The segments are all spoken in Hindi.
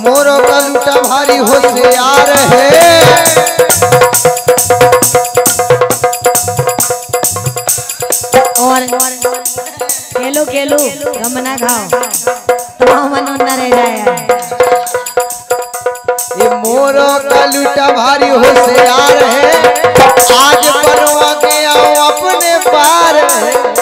मोरो का लूटा भारी होशियार है। और खेलो खेलो गम ना खाओ तो मन न रह जाए। ये मोरो का लूटा भारी होशियार है। आज बनवा के आओ अपने पार है।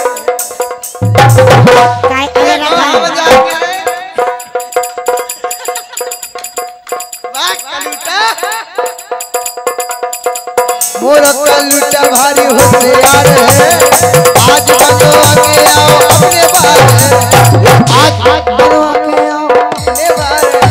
मोरो का लूटा भारी होशियार है। आज बनवा के आओ अपने पार है। आज बनवा के आओ अपने पार है।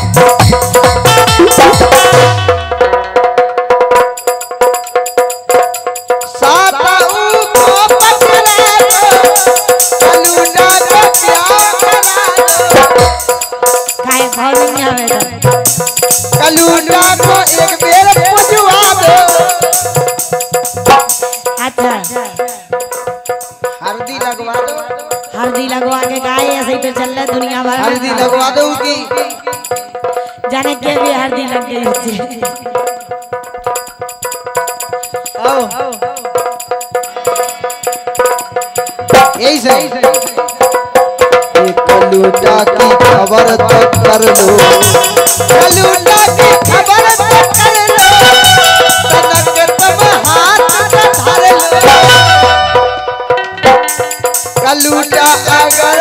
कलूटा को एक बेर पुजवा दो। अच्छा हल्दी लगवा दो। हल्दी लगवा के गाय ऐसे ही तो चल रहा है दुनिया भर। हल्दी लगवा दो की जाने के भी हल्दी लग गई उससे। आओ यही सही। कलूटा की खबर तो कर लो। कलूटा की खबर तो कर लो। तनक तब हाथ धर लो। कलूटा अगर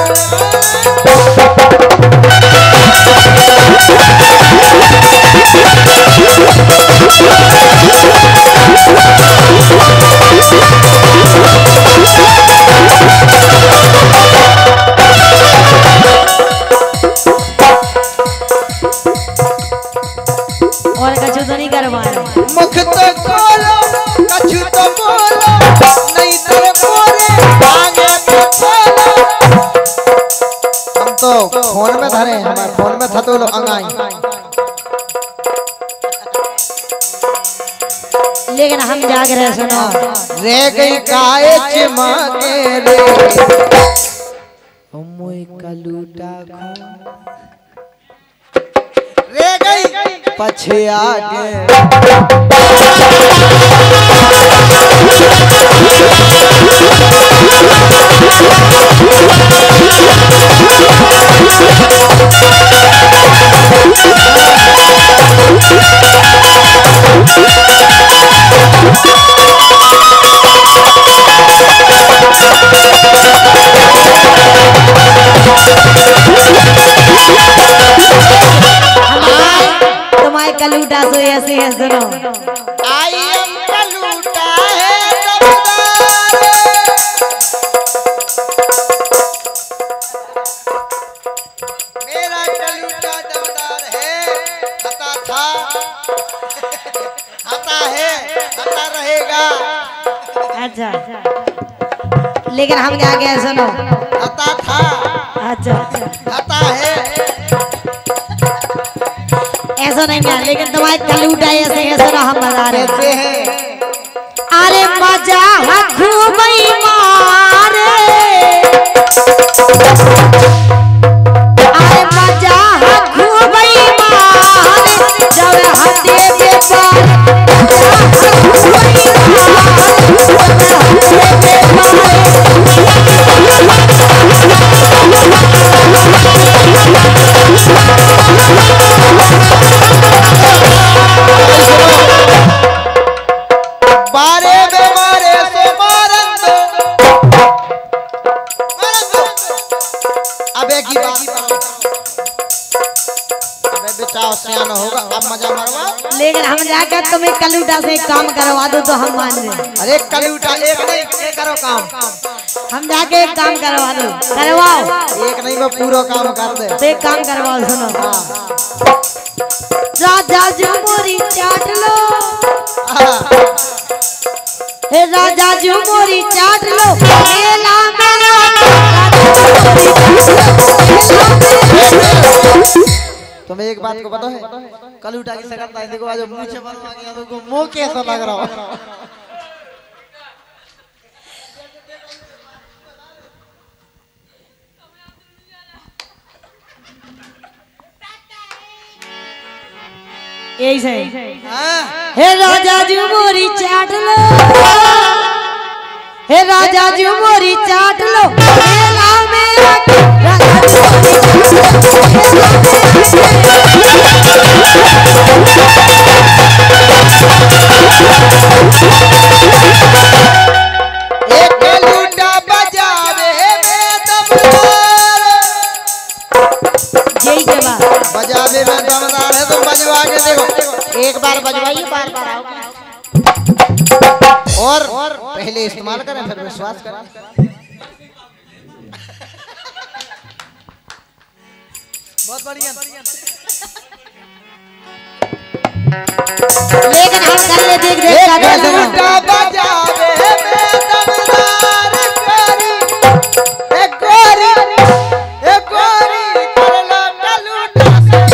और कछु तो नहीं करवा रहे। मुख तो खोलो कछु तो बोलो। नहीं तो बोले आगे तो बोलो। हम तो फोन में धरे हमारे फोन में था तो लो अंगाई। लेकिन हम जाग रहे सुनो। रे गई गाय चिमाके रे। मोई कलूटा खो रे गई पछे आगे। तुम्हारे कलूटा सो ऐसे है सुनो। आई एम कलूटा है दमदार। मेरा कलूटा दमदार है। हता था हता है हता रहेगा। अच्छा लेकिन हम जाके सुनो। हता था अच्छा हता है। ऐसा नहीं मिला लेकिन तुम्हारे कलूटा ऐसे है सुनो। हम बता रहे हैं। अरे मजा खूब ही मारे। अरे मजा खूब ही मारे जब हटे के पार। बारे में मारे सो मारन दो। अब एक ही बात अबे बेटा सियान होगा अब मजा मरवा। लेकिन हम जाकर तुम्हें कलूटा से काम करवा दो तो हम मान लें। अरे कलूटा एक नहीं ये करो काम। हम जाके एक काम करवा दो। करवाओ एक नहीं वो पूरा काम कर दे। तो एक काम करवाओ सुनो। राजा जी मोरी चाट लो। हे राजा जी मोरी चाट लो। मेला मेला तुम्हें एक बात को पता है कलूटा की शकल देखो आज मुंह से बनवा गया तो मुंह कैसा लग रहा है। यही से हाँ। हे राजा जी मोरी चाट लो, हे राजा जी मोरी चाट लो, हे लाओ मेरा राजा जी एक लूटा बजावे में दमदार, यही जवाब बजावे में दमदार है तो बजवा के देखो। एक बार बजवाइए, बार बार आओ और पहले इस्तेमाल करें फिर विश्वास करें। बहुत बढ़िया। लेकिन हम कर ले देख देख का एक लूटा बजावे में दमदार गोरी, ए गोरी, ए गोरी कर लो लूटा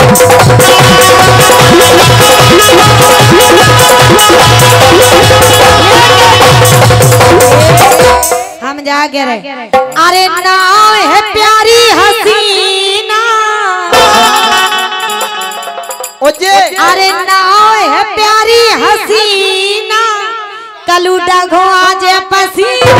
हम जा के रहे। अरे नाम है प्यारी हसीना, ओजे अरे नाम है प्यारी हसीना, कलूटा घोआ जे पसीना,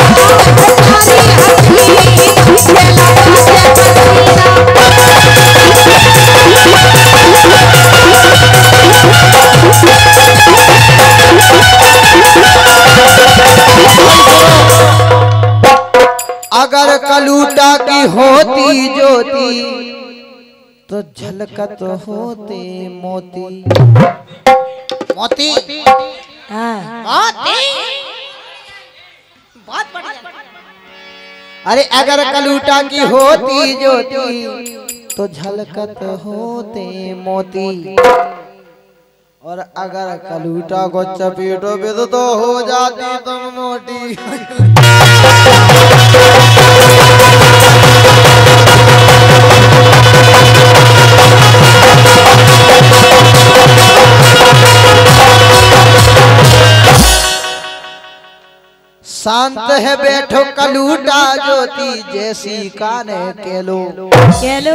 अगर कलूटा की होती ज्योति तो झलकत होते मोती। मोती मोती बहुत बढ़िया। अरे अगर कलूटा की होती ज्योति तो झलकत होते मोती, और अगर कलूटा को चपेटोगे तो हो जाती तुम मोटी। शांत है बैठो कलूटा ज्योति जैसी काने केलो केलो।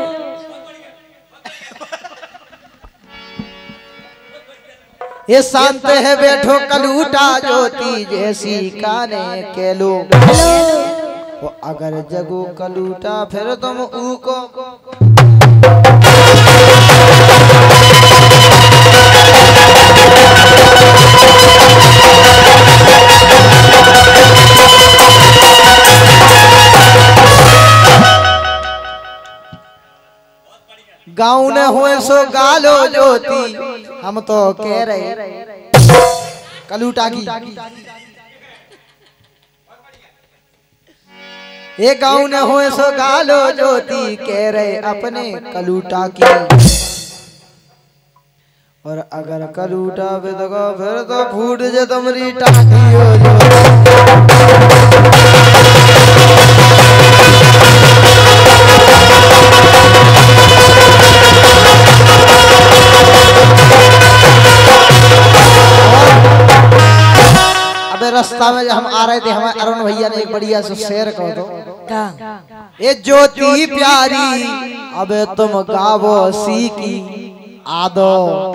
ये शांत है बैठो कलूटा ज्योति जैसी काने केलो। वो अगर जगो कलूटा फिर तुम ऊको। गाँव न हो सो गालो ज्योति, हम तो कह रहे कलूटा की। ये गाँव न हो सो गालो ज्योति, कह रहे अपने कलूटा की। और अगर कलूटा बेदगा फिर तो फूट जे तुम्हारी टाटी हो रास्ता में जब हम आ रहे थे, हमारे अरुण भैया ने एक बढ़िया से शेर कह दो। ये ज्योति प्यारी अब तुम गावो सीकी आदो,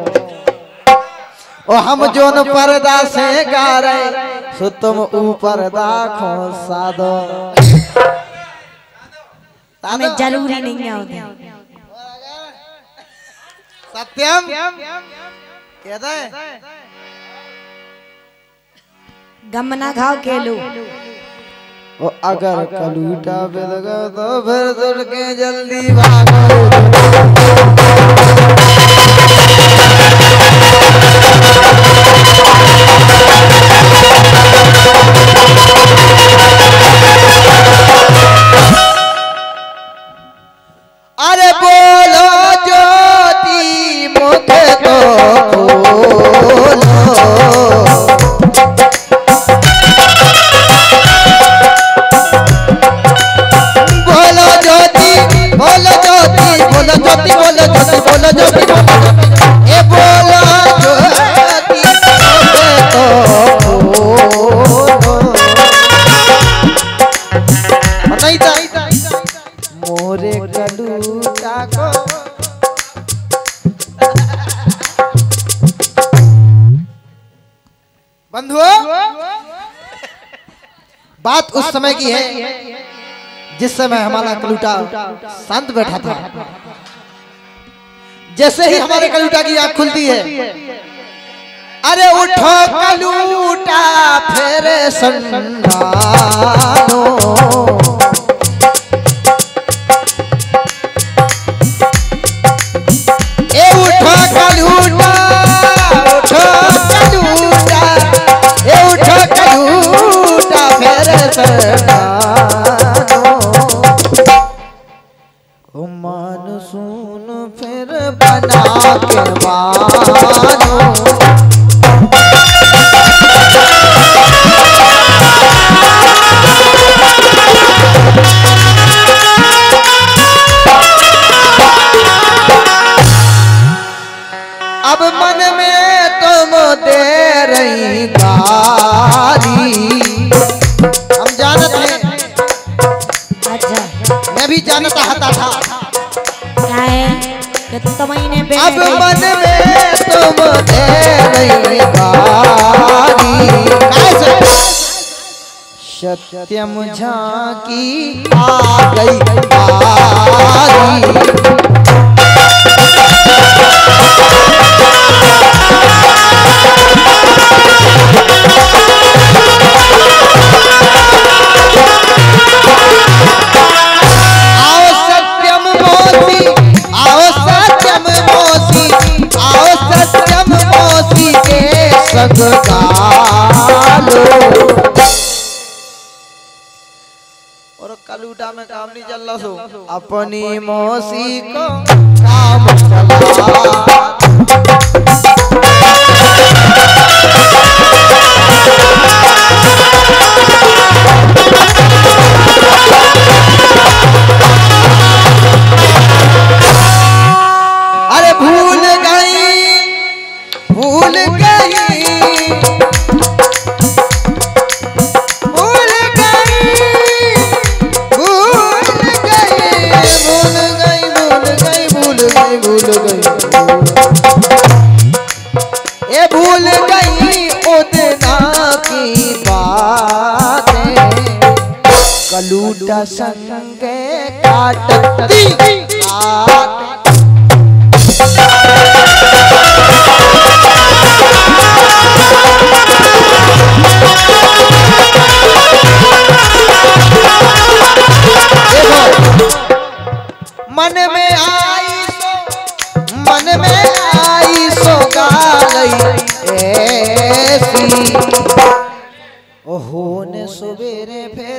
ओ हम जोन पर्दा से गा रहे सो तुम ऊपर दाखो सादो। हमें जरूरी नहीं है सत्यम कहता है गम ना खाओ केलू। ओ अगर कलूटा बेदगा तो फिर तुड़ के जल्दी भागो। अरे बोलो ज्योति मुख तो खोलो, बोलो ज्योति बोलो ज्योति बोलो ज्योति बोलो ज्योति ए बोलो ज्योति तो नहीं था मोरे कलूटा को बात उस समय की है जिस समय हमारा कलूटा शांत बैठा था। जैसे ही हमारे कलूटा की आंख खुलती है, अरे उठो कलूटा फिर संधानो, ए उठो कलूटा, उठो कलूटा, ए उठो कलूटा फिर संधानो, ओ मानसून फिर बना के बानो। अब मन में तुम दे रही गारी, हम जानत हैं। अच्छा, मैं भी जानता था क्या है कि तुम्हें अब मन में तुम दे रही गारी, कैसे सत्यम झांकी आ गई बारी। और कलूटा में काम नहीं चल रहा सो अपनी मौसी को काम चला। अरे भूल गई, भूल गई, भूल गई, भूल गई, भूल गई, भूल गई, भूल गई, भूल गई, ये भूल गई उतना की बातें, कलूटा संगे काटती बातें। मन में आई सो, मन में आई सो गालई ऐसी, ओहो ने सवेरे फिर